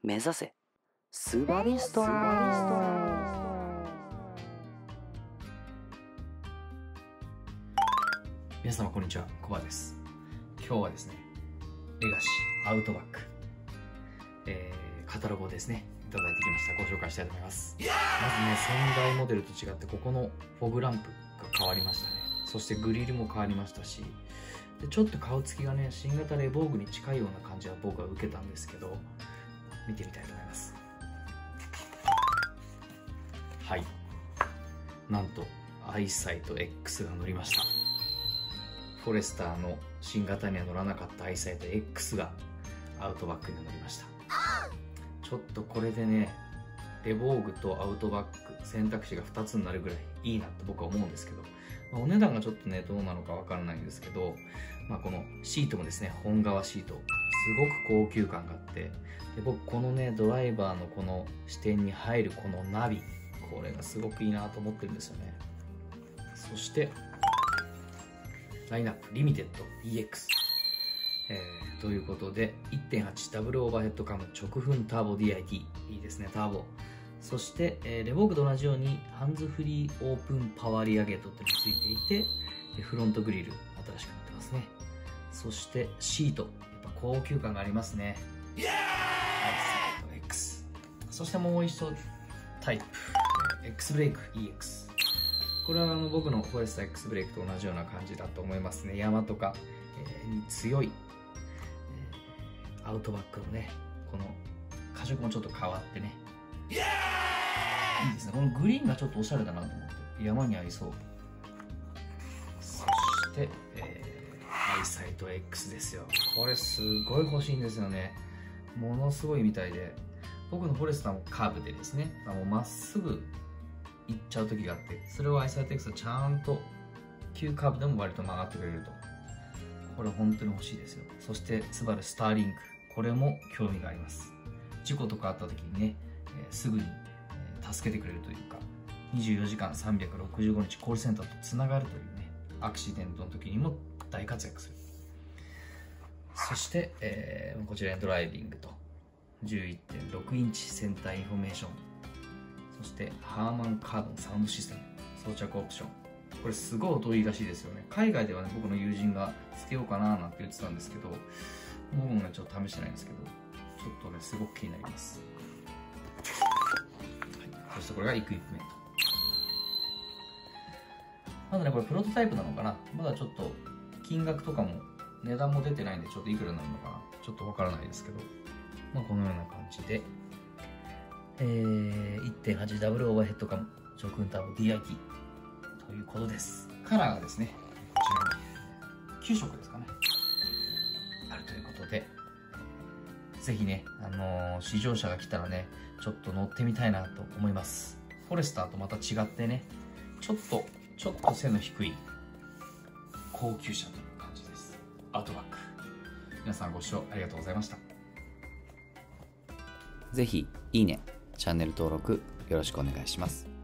目指せスバリスト。 皆様こんにちは、コバです。今日はですね、レガシーアウトバック、カタログをですねいただいてきました。ご紹介したいと思います。まずね、先代モデルと違ってここのフォグランプが変わりましたね。そしてグリルも変わりましたし、でちょっと顔つきがね、新型レボーグに近いような感じは僕は受けたんですけど、見てみたいと思います。はい、なんとアイサイト X が乗りました。フォレスターの新型には乗らなかったアイサイト X がアウトバックに乗りました。ちょっとこれでね、レボーグとアウトバック選択肢が2つになるぐらいいいなと僕は思うんですけど、お値段がちょっとねどうなのかわからないんですけど、このシートもですね、本革シート、すごく高級感があって、で僕このねドライバーのこの視点に入るこのナビ、これがすごくいいなと思ってるんですよね。そしてラインナップリミテッド EX、ということで 1.8 ダブルオーバーヘッドカム直噴ターボ DIT、 いいですね、ターボ。そして、レボーグと同じようにハンズフリーオープンパワーリアゲートっていうのがついていて、フロントグリル新しくなってますね。そしてシート、やっぱ高級感がありますね。アイサイト X、 そしてもう一度タイプ X ブレイク EX、 これは僕のフォレスタ X ブレイクと同じような感じだと思いますね。山とかに強いアウトバックのね、この加色もちょっと変わってね、いいですね。このグリーンがちょっとおしゃれだなと思って山に合いそう。そして、アイサイト X ですよ。これすごい欲しいんですよね。ものすごいみたいで、僕のフォレスターもカーブでですね、もうまっすぐ行っちゃう時があって、それをアイサイト X はちゃんと急カーブでも割と曲がってくれると、これ本当に欲しいですよ。そしてスバルスターリンク、これも興味があります。事故とかあった時にね、すぐに助けてくれるというか、24時間365日コールセンターとつながるというね、アクシデントの時にも大活躍する。そして、こちらにドライビングと 11.6 インチセンターインフォメーション、そしてハーマンカーボンサウンドシステム装着オプション、これすごい音いいらしいですよね。海外ではね、僕の友人がつけようかななんて言ってたんですけど、僕もねちょっと試してないんですけど、ちょっとねすごく気になります。そしてこれがエクイプメント。まだねこれプロトタイプなのかな、まだちょっと金額とかも値段も出てないんで、ちょっといくらになるのかなちょっとわからないですけど、このような感じで、1.8 ダブルオーバーヘッドカム直噴ターボ DIT ということです。カラーがですね、こちらに9色ですかね、あるということで、ぜひね、試乗車が来たらね、ちょっと乗ってみたいなと思います。フォレスターとまた違ってね、ちょっと背の低い高級車という感じです。アウトバック、皆さんご視聴ありがとうございました。 ぜひいいね、チャンネル登録よろしくお願いします。